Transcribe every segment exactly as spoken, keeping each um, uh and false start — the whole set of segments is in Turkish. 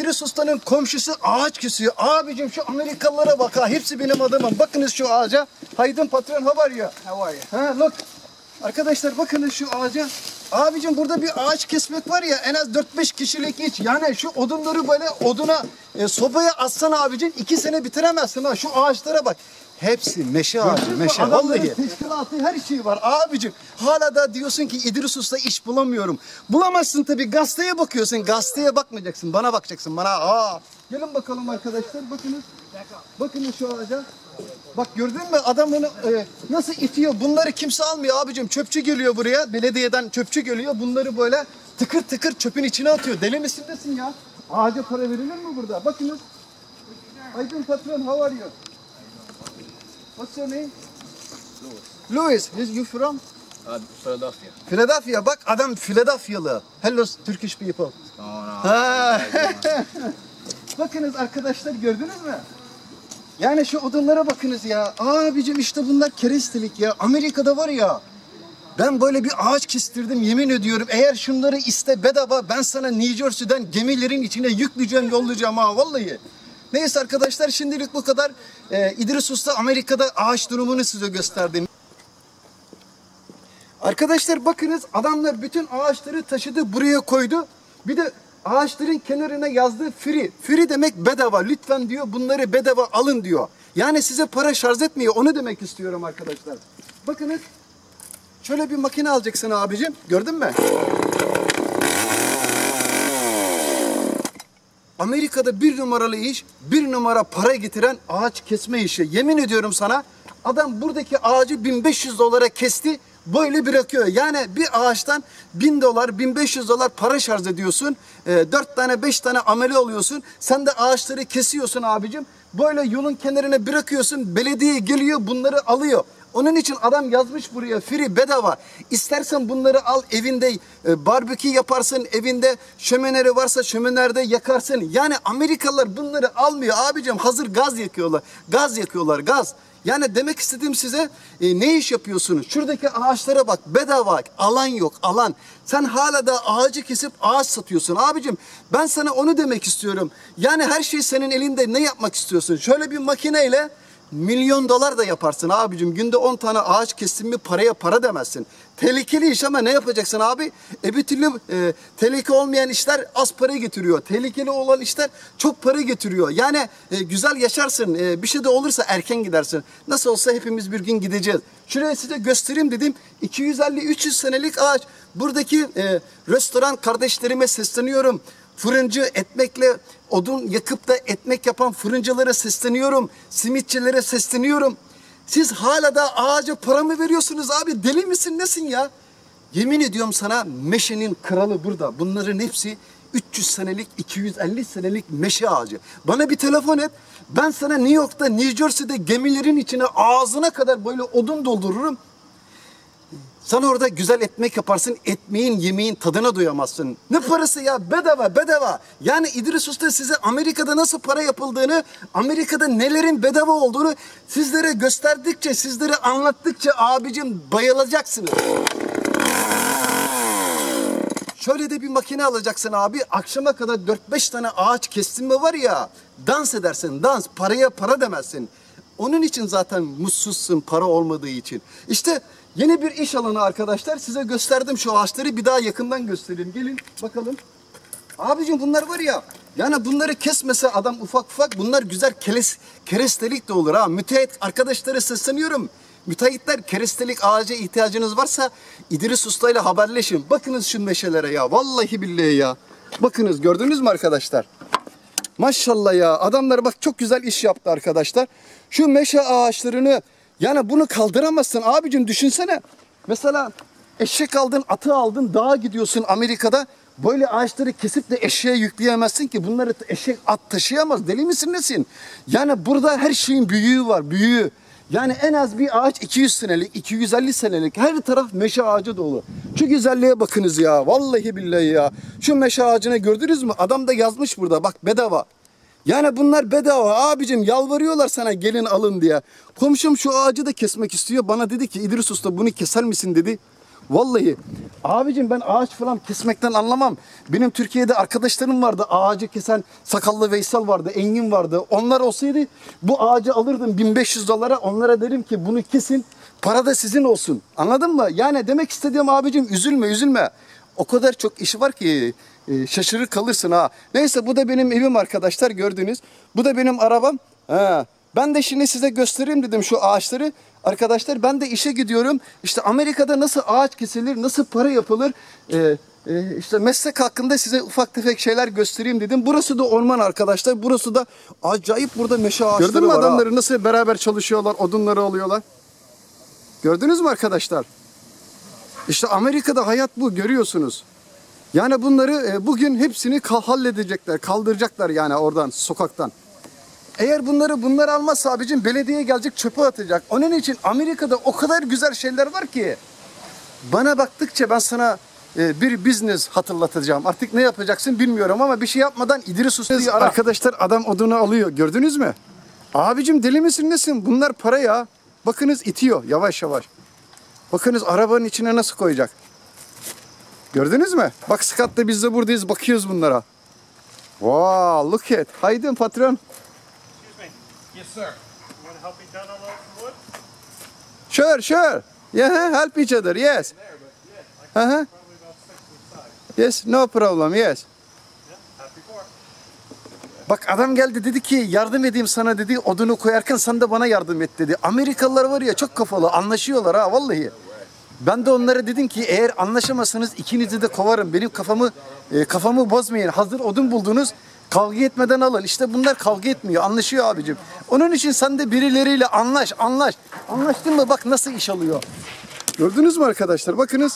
İdris Usta'nın komşusu ağaç kesiyor. Abicim şu Amerikalılara bak ha. Hepsi benim adamım. Bakınız şu ağaca. Haydın patron, how are you? How are you? Ha, look. Arkadaşlar bakınız şu ağaca. Abicim burada bir ağaç kesmek var ya, en az dört beş kişilik iş. Yani şu odunları böyle oduna e, sobaya atsan abicim iki sene bitiremezsin ha. Şu ağaçlara bak. Hepsi meşe ağacı, meşe. Vallahi. Teşkilatı, her şey var abicim. Hala da diyorsun ki İdris Usta iş bulamıyorum. Bulamazsın tabii, gazeteye bakıyorsun. Gazeteye bakmayacaksın, bana bakacaksın, bana. Aa. Gelin bakalım arkadaşlar, bakınız. Bakınız şu ağaca. Bak gördün mü adam bunu e, nasıl itiyor? Bunları kimse almıyor abicim. Çöpçü geliyor buraya. Belediyeden çöpçü geliyor. Bunları böyle tıkır tıkır çöpün içine atıyor. Deli misin desin ya? Ağaca para verilir mi burada? Bakınız. Aydın patron, how are you? What's your name? Louis. Louis, you from? Uh, Philadelphia. Philadelphia. Bak adam Philadelphia'lı. Hello Turkish people. Oh, no. Ha. Bakınız arkadaşlar, gördünüz mü? Yani şu odunlara bakınız ya. Abicim işte bunlar kerestelik ya. Amerika'da var ya. Ben böyle bir ağaç kestirdim, yemin ediyorum. Eğer şunları iste bedava, ben sana New Jersey'den gemilerin içine yükleyeceğim, yollayacağım ha vallahi. Neyse arkadaşlar, şimdilik bu kadar. Ee, İdris Usta Amerika'da ağaç durumunu size gösterdim. Arkadaşlar bakınız, adamlar bütün ağaçları taşıdı, buraya koydu. Bir de ağaçların kenarına yazdı free. Free demek bedava. Lütfen diyor, bunları bedava alın diyor. Yani size para şarj etmiyor. Onu demek istiyorum arkadaşlar. Bakınız. Şöyle bir makine alacaksın abicim. Gördün mü? Amerika'da bir numaralı iş, bir numara para getiren ağaç kesme işi. Yemin ediyorum sana, adam buradaki ağacı bin beş yüz dolara kesti. Böyle bırakıyor. Yani bir ağaçtan bin dolar, bin beş yüz dolar para şarj ediyorsun. E, dört tane, beş tane amele oluyorsun. Sen de ağaçları kesiyorsun abicim. Böyle yolun kenarına bırakıyorsun. Belediye geliyor, bunları alıyor. Onun için adam yazmış buraya free, bedava. İstersen bunları al, evinde e, barbekü yaparsın, evinde şömeneri varsa şömenerde yakarsın. Yani Amerikalılar bunları almıyor abicim. Hazır gaz yakıyorlar. Gaz yakıyorlar, gaz. Yani demek istediğim size, e, ne iş yapıyorsunuz? Şuradaki ağaçlara bak, bedava, alan yok, alan. Sen hala da ağacı kesip ağaç satıyorsun abicim. Ben sana onu demek istiyorum. Yani her şey senin elinde, ne yapmak istiyorsun? Şöyle bir makineyle milyon dolar da yaparsın abicim. Günde on tane ağaç kestin mi paraya para demezsin. Tehlikeli iş ama ne yapacaksın abi? E bir türlü e, tehlike olmayan işler az para getiriyor. Tehlikeli olan işler çok para getiriyor. Yani e, güzel yaşarsın. E, bir şey de olursa erken gidersin. Nasıl olsa hepimiz bir gün gideceğiz. Şuraya size göstereyim dedim. iki yüz elli üç yüz senelik ağaç. Buradaki e, restoran kardeşlerime sesleniyorum. Fırıncı, ekmekle odun yakıp da ekmek yapan fırıncılara sesleniyorum. Simitçilere sesleniyorum. Siz hala da ağaca para mı veriyorsunuz abi? Deli misin, nesin ya? Yemin ediyorum sana, meşenin kralı burada. Bunların hepsi üç yüz senelik, iki yüz elli senelik meşe ağacı. Bana bir telefon et. Ben sana New York'ta, New Jersey'de gemilerin içine ağzına kadar böyle odun doldururum. Sen orada güzel ekmek yaparsın, ekmeğin, yemeğin tadına doyamazsın. Ne parası ya? Bedava, bedava. Yani İdris Usta size Amerika'da nasıl para yapıldığını, Amerika'da nelerin bedava olduğunu sizlere gösterdikçe, sizlere anlattıkça abicim bayılacaksınız. Şöyle de bir makine alacaksın abi. Akşama kadar dört beş tane ağaç kestin mi var ya, dans edersin, dans. Paraya para demezsin. Onun için zaten mutsuzsun, para olmadığı için. İşte yeni bir iş alanı arkadaşlar. Size gösterdim şu ağaçları, bir daha yakından göstereyim. Gelin bakalım. Abicim bunlar var ya, yani bunları kesmese adam ufak ufak, bunlar güzel keres, kerestelik de olur ha. Müteahhit arkadaşlara sesleniyorum. Müteahhitler, kerestelik ağaca ihtiyacınız varsa İdris Usta ile haberleşin. Bakınız şu meşelere ya. Vallahi billahi ya. Bakınız, gördünüz mü arkadaşlar? Maşallah ya. Adamlar bak çok güzel iş yaptı arkadaşlar. Şu meşe ağaçlarını, yani bunu kaldıramazsın abicim, düşünsene. Mesela eşek aldın, atı aldın, dağa gidiyorsun Amerika'da. Böyle ağaçları kesip de eşeğe yükleyemezsin ki. Bunları eşek, at taşıyamaz. Deli misin, nesin? Yani burada her şeyin büyüğü var, büyüğü. Yani en az bir ağaç iki yüz senelik, iki yüz elli senelik. Her taraf meşe ağacı dolu. Şu güzelliğe bakınız ya. Vallahi billahi ya. Şu meşe ağacını gördünüz mü? Adam da yazmış burada. Bak, bedava. Yani bunlar bedava abicim. Yalvarıyorlar sana, gelin alın diye. Komşum şu ağacı da kesmek istiyor. Bana dedi ki İdris Usta bunu keser misin dedi. Vallahi. Abicim ben ağaç falan kesmekten anlamam. Benim Türkiye'de arkadaşlarım vardı. Ağacı kesen Sakallı Veysel vardı. Engin vardı. Onlar olsaydı bu ağacı alırdım bin beş yüz dolara. Onlara derim ki bunu kesin. Para da sizin olsun. Anladın mı? Yani demek istediğim abicim üzülme üzülme. O kadar çok iş var ki e, şaşırır kalırsın ha. Neyse bu da benim evim arkadaşlar gördünüz. Bu da benim arabam. Ha. Ben de şimdi size göstereyim dedim şu ağaçları. Arkadaşlar ben de işe gidiyorum. İşte Amerika'da nasıl ağaç kesilir, nasıl para yapılır. Ee, e, işte meslek hakkında size ufak tefek şeyler göstereyim dedim. Burası da orman arkadaşlar. Burası da acayip burada meşe ağaçları var. Gördün mü adamları nasıl beraber çalışıyorlar, odunları alıyorlar. Gördünüz mü arkadaşlar? İşte Amerika'da hayat bu görüyorsunuz. Yani bunları e, bugün hepsini kal halledecekler, kaldıracaklar yani oradan, sokaktan. Eğer bunları bunlar almazsa abicim belediye gelecek çöpe atacak. Onun için Amerika'da o kadar güzel şeyler var ki. Bana baktıkça ben sana e, bir business hatırlatacağım. Artık ne yapacaksın bilmiyorum ama bir şey yapmadan İdris Usta'yı ara. Arkadaşlar adam odunu alıyor gördünüz mü? Abicim deli misin nesin? Bunlar para ya. Bakınız itiyor yavaş yavaş. Bakınız arabanın içine nasıl koyacak. Gördünüz mü? Bak Scott'la biz de buradayız bakıyoruz bunlara. Wow, look at. Haydi patron. Yes, sir. You want to help me down a little wood? Sure, sure. Yeah, help each other. Yes. Uh-huh. Probably about six inside. Yes, no problem. Yes. Yeah, happy for. Bak adam geldi dedi ki yardım edeyim sana dedi. Odunu koyarken sen de bana yardım et dedi. Amerikalılar var ya çok kafalı anlaşıyorlar ha vallahi. Ben de onlara dedim ki eğer anlaşamazsanız ikinizi de kovarım. Benim kafamı e, kafamı bozmayın. Hazır odun buldunuz. Kavga etmeden alın. İşte bunlar kavga etmiyor. Anlaşıyor abicim. Onun için sen de birileriyle anlaş, anlaş. Anlaştın mı? Bak nasıl iş alıyor. Gördünüz mü arkadaşlar? Bakınız.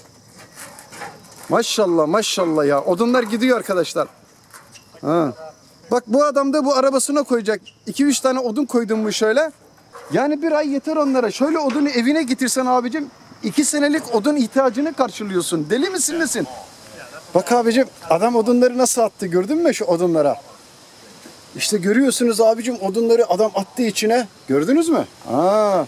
Maşallah, maşallah ya. Odunlar gidiyor arkadaşlar. Ha. Bak bu adam da bu arabasına koyacak. iki üç tane odun koydum mu şöyle. Yani bir ay yeter onlara. Şöyle odunu evine getirsen abicim. iki senelik odun ihtiyacını karşılıyorsun. Deli misin nesin? Bak abicim adam odunları nasıl attı gördün mü şu odunlara? İşte görüyorsunuz abicim odunları adam attı içine. Gördünüz mü? Aa.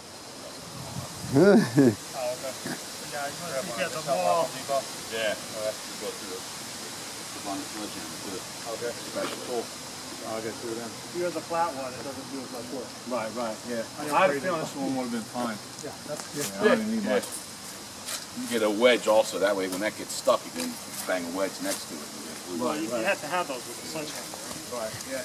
Yeah, the wall. Yeah, I'll have to go through the one sledgehammer too. Okay. Special tool. I'll get through them. You have the flat one, it doesn't do as much work. Right, right, yeah. I I had a didn't feeling this one would have been fine. Yeah, that's good. Yeah, I don't even need much. You get a wedge also, that way when that gets stuck, you can bang a wedge next to it. Well, you, you have to have those with the sledgehammer. Right, yeah.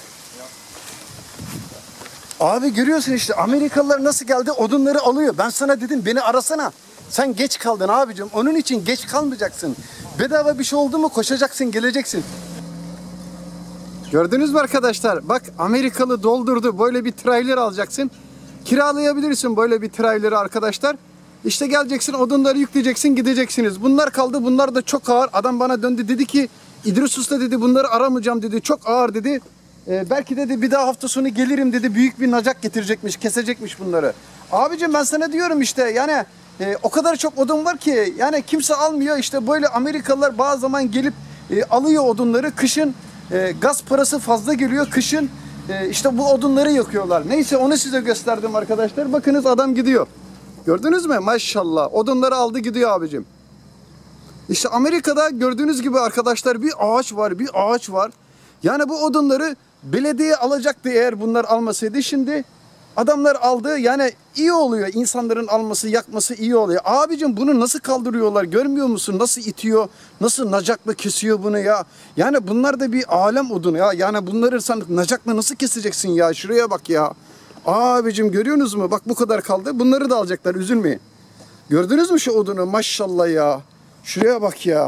Abi görüyorsun işte Amerikalılar nasıl geldi odunları alıyor. Ben sana dedim beni arasana. Sen geç kaldın abicim. Onun için geç kalmayacaksın. Bedava bir şey oldu mu koşacaksın geleceksin. Gördünüz mü arkadaşlar? Bak Amerikalı doldurdu. Böyle bir trailer alacaksın. Kiralayabilirsin böyle bir trailer'ı arkadaşlar. İşte geleceksin odunları yükleyeceksin gideceksiniz. Bunlar kaldı bunlar da çok ağır. Adam bana döndü dedi ki İdris Usta dedi bunları aramayacağım dedi. Çok ağır dedi. Ee, belki dedi bir daha hafta sonu gelirim dedi. Büyük bir nacak getirecekmiş kesecekmiş bunları. Abicim ben sana diyorum işte yani e, o kadar çok odun var ki yani kimse almıyor. İşte böyle Amerikalılar bazı zaman gelip e, alıyor odunları. Kışın e, gaz parası fazla geliyor. Kışın e, işte bu odunları yakıyorlar. Neyse onu size gösterdim arkadaşlar. Bakınız adam gidiyor. Gördünüz mü? Maşallah. Odunları aldı gidiyor abicim. İşte Amerika'da gördüğünüz gibi arkadaşlar bir ağaç var, bir ağaç var. Yani bu odunları belediye alacaktı eğer bunlar almasaydı. Şimdi adamlar aldı. Yani iyi oluyor. İnsanların alması, yakması iyi oluyor. Abicim bunu nasıl kaldırıyorlar? Görmüyor musun? Nasıl itiyor? Nasıl nacakla kesiyor bunu ya? Yani bunlar da bir alem odunu ya. Yani bunları sen nacakla nasıl keseceksin ya? Şuraya bak ya. Abicim görüyorsunuz mu? Bak bu kadar kaldı. Bunları da alacaklar. Üzülmeyin. Gördünüz mü şu odunu? Maşallah ya. Şuraya bak ya.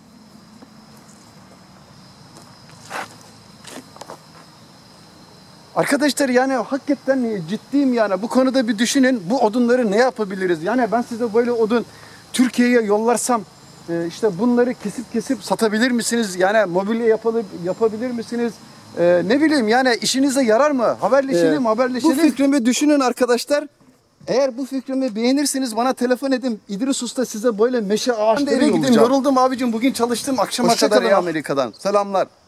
Arkadaşlar yani hakikaten ciddiyim yani. Bu konuda bir düşünün. Bu odunları ne yapabiliriz? Yani ben size böyle odun Türkiye'ye yollarsam e, işte bunları kesip kesip satabilir misiniz? Yani mobilya yapabilir, yapabilir misiniz? Ee, ne bileyim yani işinize yarar mı? Haberleşelim, ee, haberleşelim. Bu fikrimi düşünün arkadaşlar. Eğer bu fikrimi beğenirseniz bana telefon edin. İdris Usta size böyle meşe ağaçları yollayacağım. Yoruldum abicim. Bugün çalıştım akşama kadar ya Amerika'dan. Selamlar.